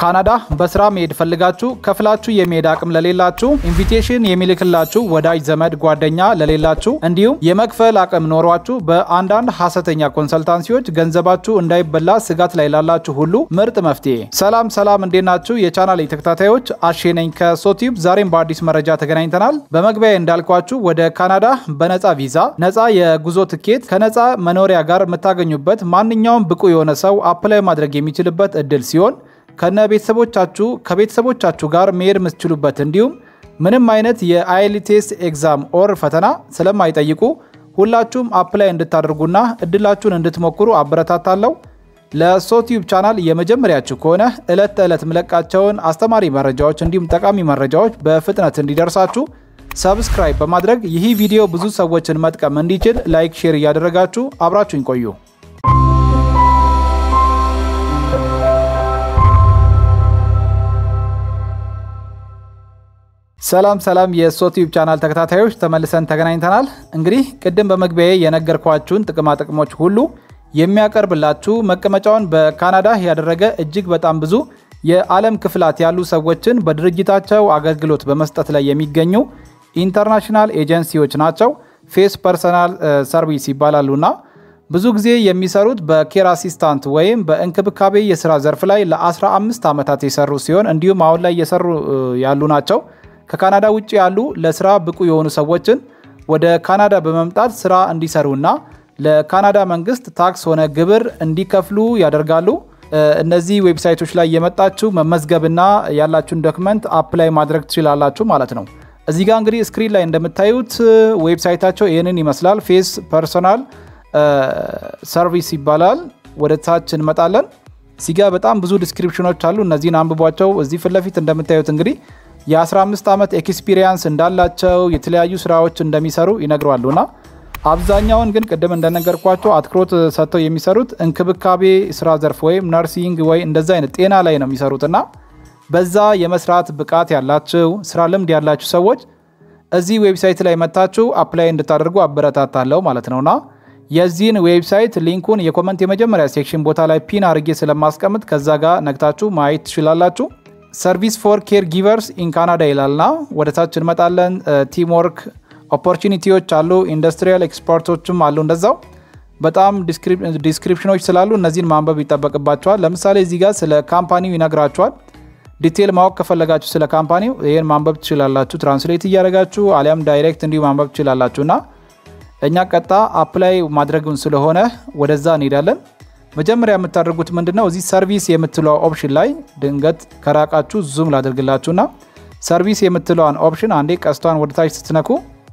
ካናዳ በስራ መሄድ ፈልጋችሁ ከፍላችሁ የመሄድ አቅም ለሌላችሁ ኢንቪቴሽን የሚልክላችሁ ወዳጅ ዘመድ ጓደኛ ለሌላችሁ እንዲሁም የመክፈል አቅም ኖሯችሁ በአንዳንድ ሐሰተኛ ኮንሰልታንሲዎች ገንዘባችሁ እንዳይበላ ስጋት ላይ ላላችሁ ሁሉ ምርጥ መፍትሄ። ሰላም እንዴናችሁ የቻናሌ ተከታታዮች አሸነኝ ከሶቲዩብ ዛሬም በአዲስ መረጃ ተገናኝተናል። በመግቢያ እንዳልኳችሁ ወደ ካናዳ በነፃ ቪዛ ነፃ የጉዞ ትኬት ከነፃ መኖሪያ ጋር መታገኙበት ማንኛውም ብቁ የሆነ ሰው አፕላይ ማድረግ የሚችልበት እድል ሲሆን ከቤተሰቦቻችሁ ጋር መሄድ የምትችሉበት እንዲሁም ምንም አይነት የአይኤልቲኤስ ኤግዛም ኦር ፈተና ስለማይጠይቁ ሁላችሁም አፕላይ እንድታደርጉና እድላችሁን እንድትሞክሩ አበረታታለሁ። ለሶቲዩብ ቻናል የመጀመሪያችሁ ከሆነ እለት መለቃቸውን አስተማሪ መረጃዎች እንዲሁም ጠቃሚ መረጃዎች በፍጥነት እንዲደርሳችሁ ሰብስክራይብ በማድረግ ይህ ቪዲዮ ብዙ ሰዎችን መጥቀም እንዲችል ላይክ ሼር ያደረጋችሁ አብራችሁን ቆዩ። ሰላም የሶቲዩብ ቻናል ተከታታዮች ተመልሰን ተገናኝተናል። እንግዲህ ቅድም በመግቢያዬ የነገርኳችሁን ጥቅሞች ሁሉ የሚያቀርብላችሁ መቀመጫውን በካናዳ ያደረገ እጅግ በጣም ብዙ የዓለም ክፍላት ያሉ ሰዎችን በድርጅታቸው አገልግሎት በመስጠት ላይ የሚገኙ ኢንተርናሽናል ኤጀንሲዎች ናቸው። ፌስ ፐርሰናል ሰርቪስ ይባላሉና ብዙ ጊዜ የሚሰሩት በኬር አሲስታንት ወይም በእንክብካቤ የሥራ ዘርፍ ላይ ለ15 ዓመታት የሰሩ ሲሆን እንዲሁም አሁን ላይ እየሰሩ ያሉ ናቸው። ከካናዳ ውጪ ያሉ ለስራ ብቁ የሆኑ ሰዎችን ወደ ካናዳ በመምጣት ስራ እንዲሰሩና ለካናዳ መንግስት ታክስ ሆነ ግብር እንዲከፍሉ ያደርጋሉ። እነዚህ ዌብሳይቶች ላይ የመጣችሁ መመዝገብና ያላችሁን ዶክመንት አፕላይ ማድረግ ትችላላችሁ ማለት ነው። እዚህ ጋር እንግዲህ ስክሪን ላይ እንደምታዩት ዌብሳይታቸው ይሄንን ይመስላል። ፌስ ፐርሰናል ሰርቪስ ይባላል። ወደ ታች እንመጣለን። እዚህ ጋር በጣም ብዙ ዲስክሪፕሽኖች አሉ። እነዚህን አንብቧቸው። እዚህ ፊት ለፊት እንደምታዩት እንግዲህ የ15 ዓመት ኤክስፒሪየንስ እንዳላቸው የተለያዩ ስራዎች እንደሚሰሩ ይነግሯሉና አብዛኛውን ግን ቅድም እንደነገርኳችሁ አትኩሮት ሰጥተው የሚሰሩት እንክብካቤ ስራ ዘርፍ ወይም ነርሲንግ ወይ እንደዛ አይነት ጤና ላይ ነው የሚሰሩትና በዛ የመስራት ብቃት ያላችሁ ስራ ልምድ ያላችሁ ሰዎች እዚህ ዌብሳይት ላይ መጣችሁ አፕላይ እንድታደርጉ አበረታታለሁ ማለት ነውና የዚህን ዌብሳይት ሊንኩን የኮሜንት የመጀመሪያ ሴክሽን ቦታ ላይ ፒን አድርጌ ስለማስቀምጥ ከዛ ጋር ነክታችሁ ማየት ትችላላችሁ። ሰርቪስ ፎር ኬር ጊቨርስ ኢን ካናዳ ይላልና ወደ ታች እንመጣለን። ቲም ወርክ ኦፖርቹኒቲዎች አሉ፣ ኢንዱስትሪያል ኤክስፖርቶችም አሉ። እንደዛው በጣም ዲስክሪፕሽኖች ስላሉ እነዚህን ማንበብ ይጠበቅባቸዋል። ለምሳሌ እዚህ ጋር ስለ ካምፓኒው ይነግራችኋል። ዲቴል ማወቅ ከፈለጋችሁ ስለ ካምፓኒው ይሄን ማንበብ ትችላላችሁ፣ ትራንስሌት እያደረጋችሁ አሊያም ዳይሬክት እንዲሁ ማንበብ ትችላላችሁና እኛ ቀጣ አፕላይ ማድረጉን ስለሆነ ወደዛ እንሄዳለን። መጀመሪያ የምታደርጉት ምንድነው እዚህ ሰርቪስ የምትለው ኦፕሽን ላይ ድንገት ከራቃችሁ ዙም ላድርግላችሁና ሰርቪስ የምትለውን ኦፕሽን አንዴ ቀስቷን ወደ ታች ስትነኩ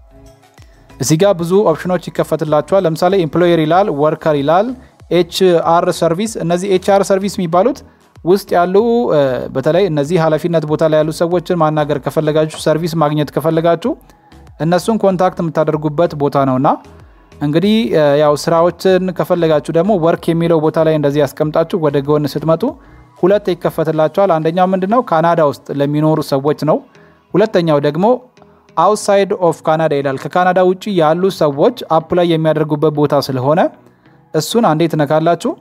እዚህ ጋር ብዙ ኦፕሽኖች ይከፈትላችኋል። ለምሳሌ ኤምፕሎየር ይላል፣ ወርከር ይላል፣ ኤችአር ሰርቪስ። እነዚህ ኤችአር ሰርቪስ የሚባሉት ውስጥ ያሉ በተለይ እነዚህ ኃላፊነት ቦታ ላይ ያሉ ሰዎችን ማናገር ከፈለጋችሁ ሰርቪስ ማግኘት ከፈለጋችሁ እነሱን ኮንታክት የምታደርጉበት ቦታ ነውና እንግዲህ ያው ስራዎችን ከፈለጋችሁ ደግሞ ወርክ የሚለው ቦታ ላይ እንደዚህ ያስቀምጣችሁ ወደ ጎን ስትመጡ ሁለት ይከፈትላችኋል። አንደኛው ምንድነው ካናዳ ውስጥ ለሚኖሩ ሰዎች ነው። ሁለተኛው ደግሞ አውትሳይድ ኦፍ ካናዳ ይላል። ከካናዳ ውጪ ያሉ ሰዎች አፕላይ የሚያደርጉበት ቦታ ስለሆነ እሱን አንዴ ትነካላችሁ።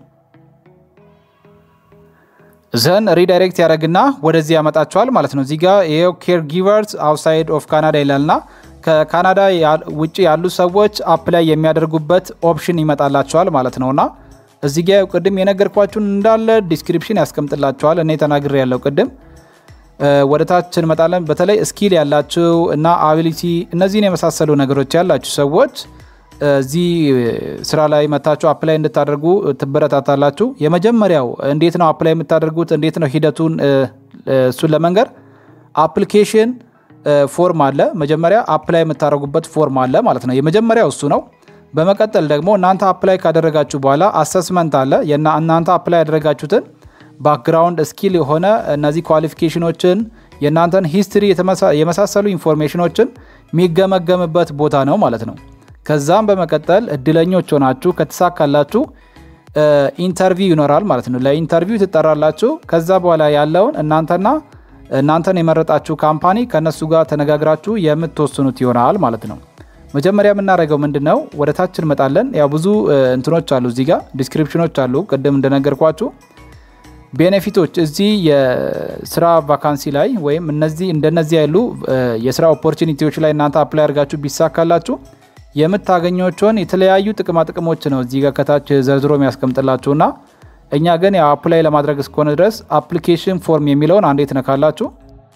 ዘን ሪዳይሬክት ያደርግና ወደዚህ ያመጣችኋል ማለት ነው። እዚህ ጋር ይሄው ኬር ጊቨርስ አውትሳይድ ኦፍ ካናዳ ይላልና ከካናዳ ውጪ ያሉ ሰዎች አፕላይ የሚያደርጉበት ኦፕሽን ይመጣላችኋል ማለት ነውና እዚህ ጋር ቅድም የነገርኳችሁን እንዳለ ዲስክሪፕሽን ያስቀምጥላችኋል። እኔ ተናግሬ ያለው ቅድም ወደ ታች እንመጣለን። በተለይ ስኪል ያላችሁ እና አቢሊቲ እነዚህን የመሳሰሉ ነገሮች ያላችሁ ሰዎች እዚህ ስራ ላይ መታችሁ አፕላይ እንድታደርጉ ትበረታታላችሁ። የመጀመሪያው እንዴት ነው አፕላይ የምታደርጉት እንዴት ነው ሂደቱን እሱን ለመንገር አፕሊኬሽን ፎርም አለ። መጀመሪያ አፕላይ የምታደርጉበት ፎርም አለ ማለት ነው። የመጀመሪያው እሱ ነው። በመቀጠል ደግሞ እናንተ አፕላይ ካደረጋችሁ በኋላ አሰስመንት አለ። እናንተ አፕላይ ያደረጋችሁትን ባክግራውንድ ስኪል የሆነ እነዚህ ኳሊፊኬሽኖችን የእናንተን ሂስትሪ የመሳሰሉ ኢንፎርሜሽኖችን የሚገመገምበት ቦታ ነው ማለት ነው። ከዛም በመቀጠል እድለኞች ሆናችሁ ከተሳካላችሁ ኢንተርቪው ይኖራል ማለት ነው። ለኢንተርቪው ትጠራላችሁ። ከዛ በኋላ ያለውን እናንተን የመረጣችሁ ካምፓኒ ከነሱ ጋር ተነጋግራችሁ የምትወስኑት ይሆናል ማለት ነው። መጀመሪያ የምናደርገው ምንድነው ወደ ታች እንመጣለን። ያው ብዙ እንትኖች አሉ እዚህ ጋር ዲስክሪፕሽኖች አሉ ቅድም እንደነገርኳችሁ ቤኔፊቶች እዚህ የስራ ቫካንሲ ላይ ወይም እንደነዚህ ያሉ የስራ ኦፖርቹኒቲዎች ላይ እናንተ አፕላይ አድርጋችሁ ቢሳካላችሁ የምታገኙዋቸውን የተለያዩ ጥቅማ ጥቅሞች ነው እዚህ ጋር ከታች ዘርዝሮ የሚያስቀምጥላችሁና እኛ ግን ያው አፕላይ ለማድረግ እስከሆነ ድረስ አፕሊኬሽን ፎርም የሚለውን አንዴ ትነካላችሁ።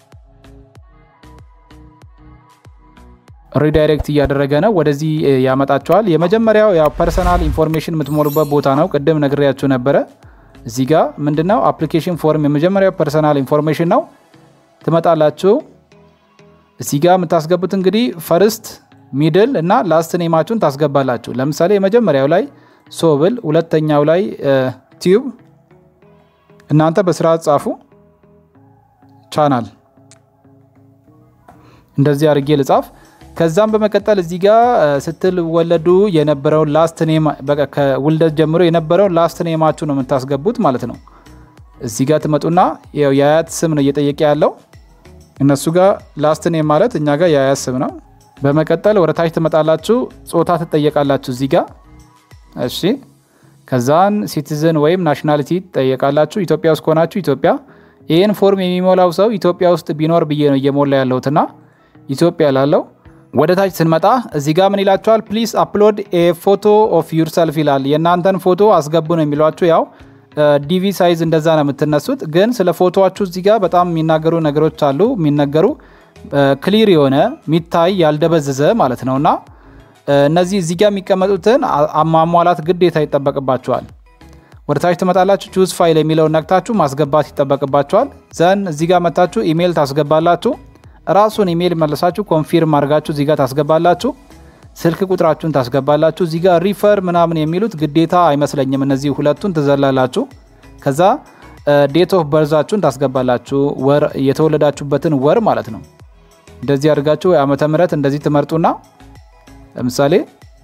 ሪዳይሬክት እያደረገ ነው ወደዚህ ያመጣችኋል። የመጀመሪያው ያው ፐርሰናል ኢንፎርሜሽን የምትሞሉበት ቦታ ነው። ቅድም ነግሬያችሁ ነበረ። እዚህ ጋር ምንድነው አፕሊኬሽን ፎርም የመጀመሪያው ፐርሰናል ኢንፎርሜሽን ነው። ትመጣላችሁ። እዚህ ጋር የምታስገቡት እንግዲህ ፈርስት ሚድል እና ላስት ኔማችሁን ታስገባላችሁ። ለምሳሌ የመጀመሪያው ላይ ሶብል፣ ሁለተኛው ላይ ቲዩብ እናንተ በስርዓት ጻፉ። ቻናል እንደዚህ አድርጌ ልጻፍ። ከዛም በመቀጠል እዚህ ጋር ስትወለዱ የነበረው ላስት ኔም ከውልደት ጀምሮ የነበረው ላስት ኔማችሁ ነው የምታስገቡት ማለት ነው። እዚህ ጋር ትመጡና ያው የአያት ስም ነው እየጠየቀ ያለው። እነሱ ጋር ላስት ኔም ማለት እኛ ጋር የአያት ስም ነው። በመቀጠል ወደ ታች ትመጣላችሁ። ጾታ ትጠየቃላችሁ እዚህ ጋር። እሺ ከዛን ሲቲዝን ወይም ናሽናሊቲ ትጠየቃላችሁ። ኢትዮጵያ ውስጥ ከሆናችሁ ኢትዮጵያ። ይሄን ፎርም የሚሞላው ሰው ኢትዮጵያ ውስጥ ቢኖር ብዬ ነው እየሞላ ያለውትና ኢትዮጵያ ላለው ወደ ታች ስንመጣ እዚህ ጋር ምን ይላችኋል? ፕሊዝ አፕሎድ ኤ ፎቶ ኦፍ ዩርሰልፍ ይላል። የእናንተን ፎቶ አስገቡ ነው የሚሏችሁ። ያው ዲቪ ሳይዝ እንደዛ ነው የምትነሱት። ግን ስለ ፎቶዋችሁ እዚህ ጋር በጣም የሚናገሩ ነገሮች አሉ። የሚነገሩ ክሊር የሆነ ሚታይ ያልደበዘዘ ማለት ነውና እነዚህ እዚህ ጋር የሚቀመጡትን ማሟላት ግዴታ ይጠበቅባችኋል። ወደ ታች ትመጣላችሁ። ቹዝ ፋይል የሚለውን ነክታችሁ ማስገባት ይጠበቅባችኋል። ዘን እዚህ ጋር መታችሁ ኢሜል ታስገባላችሁ። ራሱን ኢሜል መለሳችሁ ኮንፊርም አድርጋችሁ እዚህ ጋር ታስገባላችሁ። ስልክ ቁጥራችሁን ታስገባላችሁ። እዚህ ጋር ሪፈር ምናምን የሚሉት ግዴታ አይመስለኝም። እነዚህ ሁለቱን ትዘላላችሁ። ከዛ ዴት ኦፍ በርዛችሁን ታስገባላችሁ። ወር የተወለዳችሁበትን ወር ማለት ነው። እንደዚህ አድርጋችሁ ዓመተ ምህረት እንደዚህ ትመርጡና ለምሳሌ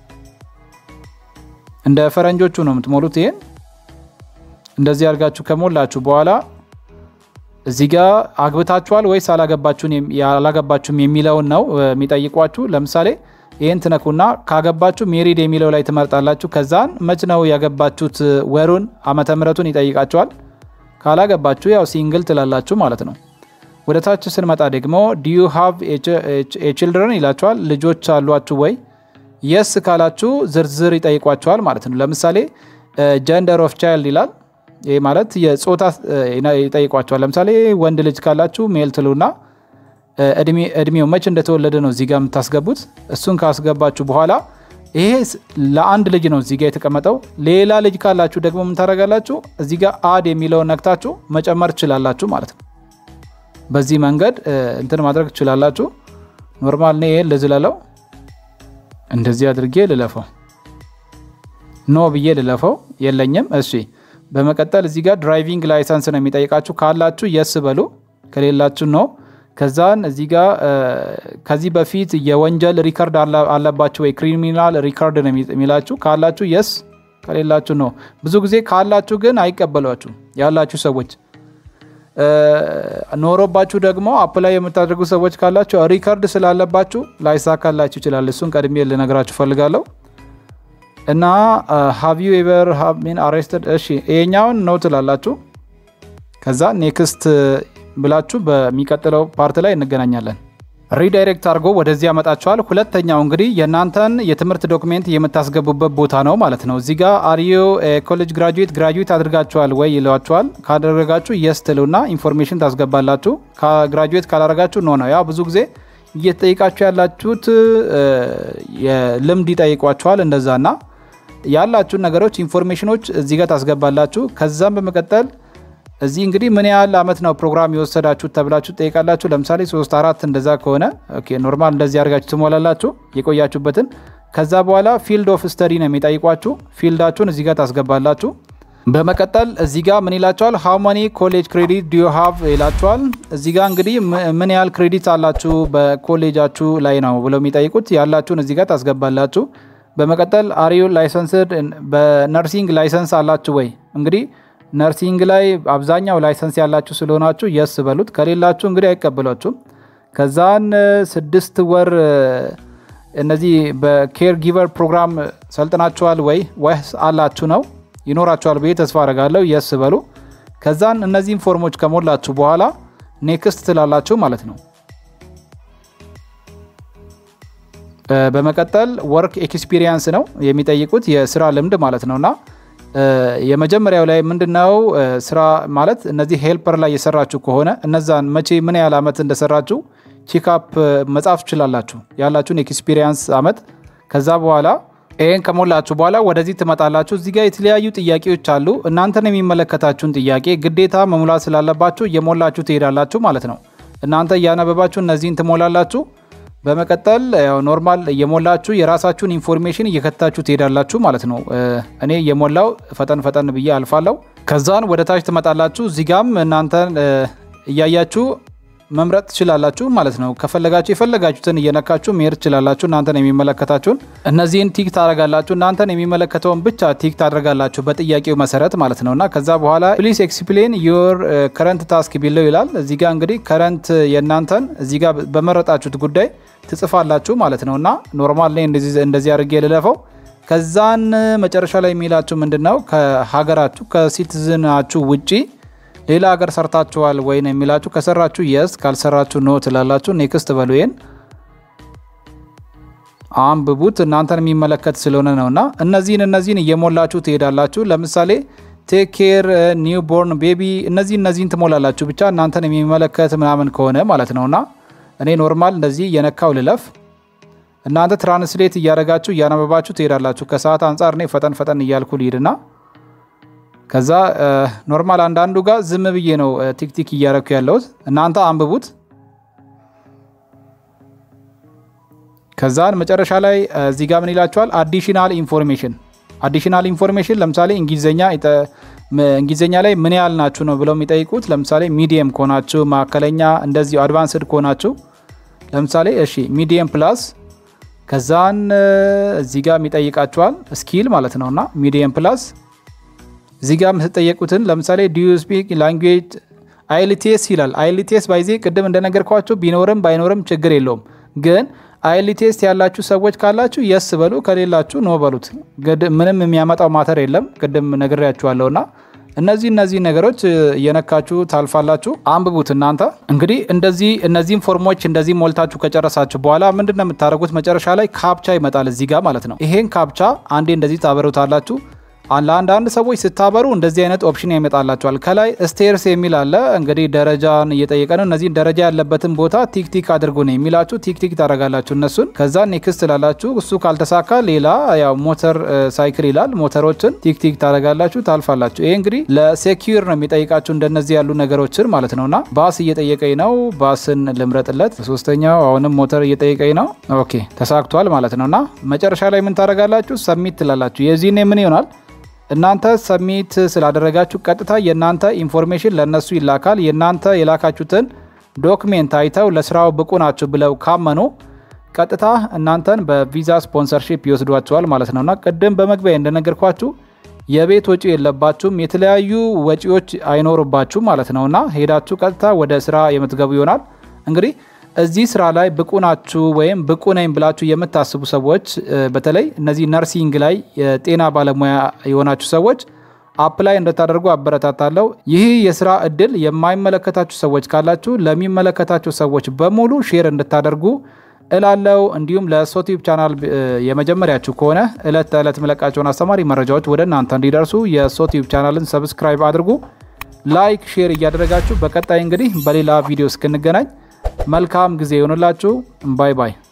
እንደ ፈረንጆቹ ነው የምትሞሉት። ይሄን እንደዚህ አድርጋችሁ ከሞላችሁ በኋላ እዚህ ጋር አግብታችኋል ወይስ አላገባችሁም የሚለውን ነው የሚጠይቋችሁ። ለምሳሌ ይሄን ትነኩና ካገባችሁ ሜሪድ የሚለው ላይ ትመርጣላችሁ። ከዛን መች ነው ያገባችሁት ወሩን ዓመተ ምህረቱን ይጠይቃችኋል። ካላገባችሁ ያው ሲንግል ትላላችሁ ማለት ነው። ወደ ታች ስንመጣ ደግሞ do you have a children ይላችኋል። ልጆች አሏችሁ ወይ? yes ካላችሁ ዝርዝር ይጠይቋችኋል ማለት ነው። ለምሳሌ gender of child ይላል። ይሄ ማለት የጾታ ይጠይቋችኋል። ለምሳሌ ወንድ ልጅ ካላችሁ ሜል ትሉና እድሜው መች እንደተወለደ ነው እዚህ ጋር የምታስገቡት። እሱን ካስገባችሁ በኋላ ይሄ ለአንድ ልጅ ነው እዚህ ጋር የተቀመጠው። ሌላ ልጅ ካላችሁ ደግሞ ምን ታደርጋላችሁ? እዚህ ጋር አድ የሚለውን ነክታችሁ መጨመር ትችላላችሁ ማለት ነው። በዚህ መንገድ እንትን ማድረግ ትችላላችሁ። ኖርማል ነው። ይሄን ለዝላለው እንደዚህ አድርጌ ልለፈው። ኖ ብዬ ልለፈው የለኝም። እሺ በመቀጠል እዚህ ጋር ድራይቪንግ ላይሰንስ ነው የሚጠይቃችሁ። ካላችሁ yes በሉ፣ ከሌላችሁ ነው። ከዛን እዚህ ጋር ከዚህ በፊት የወንጀል ሪከርድ አለባችሁ ወይ ክሪሚናል ሪከርድ ነው የሚላችሁ። ካላችሁ yes፣ ከሌላችሁ ነው። ብዙ ጊዜ ካላችሁ ግን አይቀበሏችሁ ያላችሁ ሰዎች። ኖሮባችሁ ደግሞ አፕላይ የምታደርጉ ሰዎች ካላችሁ ሪከርድ ስላለባችሁ ላይሳካላችሁ ይችላል። እሱን ቀድሜ ልነግራችሁ ፈልጋለሁ። እና have you ever been arrested? እሺ ይሄኛውን ነው ትላላችሁ። ከዛ ኔክስት ብላችሁ በሚቀጥለው ፓርት ላይ እንገናኛለን። ሪዳይሬክት አድርጎ ወደዚህ ያመጣችኋል። ሁለተኛው እንግዲህ የናንተን የትምህርት ዶክመንት የምታስገቡበት ቦታ ነው ማለት ነው። እዚህ ጋር are you a college graduate አድርጋችኋል ወይ ይሏችኋል። ካደረጋችሁ yes ትሉና ኢንፎርሜሽን ታስገባላችሁ። ከግራጁዌት ካላደረጋችሁ ኖ ነው። ያው ብዙ ጊዜ እየተጠይቃችሁ ያላችሁት የልምድ ይጠይቋችኋል እንደዛና ያላችሁን ነገሮች ኢንፎርሜሽኖች እዚህ ጋር ታስገባላችሁ። ከዛም በመቀጠል እዚህ እንግዲህ ምን ያህል አመት ነው ፕሮግራም የወሰዳችሁ ተብላችሁ ጠይቃላችሁ። ለምሳሌ 3 4 እንደዛ ከሆነ ኦኬ ኖርማል እንደዚህ አድርጋችሁ ትሞላላችሁ የቆያችሁበትን። ከዛ በኋላ ፊልድ ኦፍ ስተዲ ነው የሚጠይቋችሁ። ፊልዳችሁን እዚህ ጋር ታስገባላችሁ። በመቀጠል እዚህ ጋር ምን ይላችኋል? how many college credit do you have ይላችኋል። እዚህ ጋር እንግዲህ ምን ያህል ክሬዲት አላችሁ በኮሌጃችሁ ላይ ነው ብለው የሚጠይቁት። ያላችሁን እዚህ ጋር ታስገባላችሁ። በመቀጠል are you licensed በነርሲንግ ላይሰንስ አላችሁ ወይ? እንግዲህ ነርሲንግ ላይ አብዛኛው ላይሰንስ ያላችሁ ስለሆናችሁ yes በሉት። ከሌላችሁ እንግዲህ አይቀበሏችሁም። ከዛን 6 ወር እነዚህ በኬር ጊቨር ፕሮግራም ሰልጥናችኋል ወይ? ወይስ አላችሁ ነው? ይኖራችኋል ብዬ ተስፋ አደርጋለሁ። yes በሉ። ከዛን እነዚህን ፎርሞች ከሞላችሁ በኋላ ኔክስት ትላላችሁ ማለት ነው። በመቀጠል ወርክ ኤክስፒሪየንስ ነው የሚጠይቁት የስራ ልምድ ማለት ነውና የመጀመሪያው ላይ ምንድነው ስራ ማለት እነዚህ ሄልፐር ላይ የሰራችሁ ከሆነ እነዛን መቼ ምን ያህል አመት እንደሰራችሁ ቼክአፕ መጻፍ ትችላላችሁ ያላችሁን ኤክስፒሪየንስ አመት። ከዛ በኋላ ይሄን ከሞላችሁ በኋላ ወደዚህ ትመጣላችሁ። እዚህ ጋር የተለያዩ ጥያቄዎች አሉ። እናንተን የሚመለከታችሁን ጥያቄ ግዴታ መሙላት ስላለባችሁ እየሞላችሁ ትሄዳላችሁ ማለት ነው። እናንተ ያነበባችሁ እነዚህን ትሞላላችሁ። በመቀጠል ያው ኖርማል እየሞላችሁ የራሳችሁን ኢንፎርሜሽን እየከታችሁ ትሄዳላችሁ ማለት ነው። እኔ እየሞላው ፈጠን ብዬ አልፋለሁ። ከዛን ወደ ታች ትመጣላችሁ። እዚህ ጋርም እናንተን እያያችሁ መምረጥ ትችላላችሁ ማለት ነው። ከፈለጋችሁ የፈለጋችሁትን እየነካችሁ መሄድ ትችላላችሁ። እናንተን የሚመለከታችሁን እነዚህን ቲክ ታደርጋላችሁ። እናንተን የሚመለከተውን ብቻ ቲክ ታደርጋላችሁ በጥያቄው መሰረት ማለት ነውና ከዛ በኋላ ፕሊዝ ኤክስፕሌን ዮር ከረንት ታስክ ቢለው ይላል። እዚህ ጋር እንግዲህ ከረንት የእናንተን እዚህ ጋር በመረጣችሁት ጉዳይ ትጽፋላችሁ ማለት ነውና ኖርማል ላይ እንደዚህ አድርጌ ልለፈው። ከዛን መጨረሻ ላይ የሚላችሁ ምንድነው ከሀገራችሁ ከሲቲዝናችሁ ውጪ ሌላ ሀገር ሰርታችኋል ወይ ነው የሚላችሁ። ከሰራችሁ yes ካልሰራችሁ no ትላላችሁ። ኔክስት በሉን አንብቡት እናንተን የሚመለከት ስለሆነ ነውና እነዚህን እየሞላችሁ ትሄዳላችሁ። ለምሳሌ ቴክ ኬር ኒውቦርን ቤቢ እነዚህን ትሞላላችሁ ብቻ እናንተን የሚመለከት ምናምን ከሆነ ማለት ነውና እኔ ኖርማል እንደዚህ የነካው ልለፍ። እናንተ ትራንስሌት እያደረጋችሁ እያነበባችሁ ትሄዳላችሁ። ከሰዓት አንፃር ነው ፈጠን እያልኩ ልሂድና ከዛ ኖርማል አንዳንዱ ጋር ዝም ብዬ ነው ቲክ እያረኩ ያለሁት። እናንተ አንብቡት። ከዛን መጨረሻ ላይ እዚህ ጋር ምን ይላችኋል? አዲሽናል ኢንፎርሜሽን ለምሳሌ እንግሊዘኛ ላይ ምን ያህል ናችሁ ነው ብለው የሚጠይቁት። ለምሳሌ ሚዲየም ከሆናችሁ ማከለኛ እንደዚህ አድቫንስድ ከሆናችሁ ለምሳሌ እሺ ሚዲየም ፕላስ ከዛን እዚህ ጋር የሚጠይቃችኋል ስኪል ማለት ነውና ሚዲየም ፕላስ እዚህ ጋር የምትጠየቁትን ለምሳሌ do you speak language IELTS ይላል። IELTS ባይዜ ቅድም እንደነገርኳችሁ ቢኖርም ባይኖርም ችግር የለውም። ግን IELTS ያላችሁ ሰዎች ካላችሁ yes በሉ ከሌላችሁ no በሉት። ምንም የሚያመጣው ማተር የለም። ቅድም ነግሬያችኋለሁና እነዚህ ነገሮች እየነካችሁ ታልፋላችሁ። አንብቡት እናንተ እንግዲህ እነዚህን ፎርሞች እንደዚህ ሞልታችሁ ከጨረሳችሁ በኋላ ምንድነው የምታደርጉት? መጨረሻ ላይ ካፕቻ ይመጣል እዚህ ጋር ማለት ነው። ይሄን ካፕቻ አንዴ እንደዚህ ታበሩታላችሁ። አንዳንድ ሰዎች ስታበሩ እንደዚህ አይነት ኦፕሽን ያመጣላችኋል። ከላይ ስቴርስ የሚል አለ። እንግዲህ ደረጃን እየጠየቀ ነው። እነዚህ ደረጃ ያለበትን ቦታ ቲክ አድርጉ ነው የሚላችሁ። ቲክ ታረጋላችሁ እነሱን። ከዛ ኔክስት ላላችሁ እሱ ካልተሳካ ሌላ ያው ሞተር ሳይክል ይላል። ሞተሮችን ቲክ ታረጋላችሁ ታልፋላችሁ። ይሄ እንግዲህ ለሴኩር ነው የሚጠይቃችሁ እንደነዚህ ያሉ ነገሮችን ማለት ነውና ባስ እየጠየቀኝ ነው። ባስን ልምረጥለት። ሶስተኛው አሁንም ሞተር እየጠየቀኝ ነው። ኦኬ ተሳክቷል ማለት ነውና መጨረሻ ላይ ምን ታረጋላችሁ? ሰብሚት ትላላችሁ። የዚህኔ ምን ይሆናል? እናንተ ሰብሚት ስላደረጋችሁ ቀጥታ የናንተ ኢንፎርሜሽን ለነሱ ይላካል። የናንተ የላካችሁትን ዶክመንት አይተው ለስራው ብቁ ናችሁ ብለው ካመኑ ቀጥታ እናንተን በቪዛ ስፖንሰርሺፕ ይወስዷቸዋል ማለት ነውና ቅድም በመግቢያ እንደነገርኳችሁ የቤት ወጪ የለባችሁም። የተለያዩ ወጪዎች አይኖርባችሁ ማለት ነውና ሄዳችሁ ቀጥታ ወደ ስራ የምትገቡ ይሆናል። እንግዲህ እዚህ ስራ ላይ ብቁ ናችሁ ወይም ብቁ ነኝ ብላችሁ የምታስቡ ሰዎች በተለይ እነዚህ ነርሲንግ ላይ የጤና ባለሙያ የሆናችሁ ሰዎች አፕላይ እንድታደርጉ አበረታታለሁ። ይህ የስራ እድል የማይመለከታችሁ ሰዎች ካላችሁ ለሚመለከታችሁ ሰዎች በሙሉ ሼር እንድታደርጉ እላለሁ። እንዲሁም ለሶቲዩብ ቻናል የመጀመሪያችሁ ከሆነ እለት ተእለት መለቃቸውን አስተማሪ መረጃዎች ወደ እናንተ እንዲደርሱ የሶቲዩብ ቻናልን ሰብስክራይብ አድርጉ። ላይክ ሼር እያደረጋችሁ በቀጣይ እንግዲህ በሌላ ቪዲዮ እስክንገናኝ መልካም ጊዜ ይሁንላችሁ። ባይ ባይ።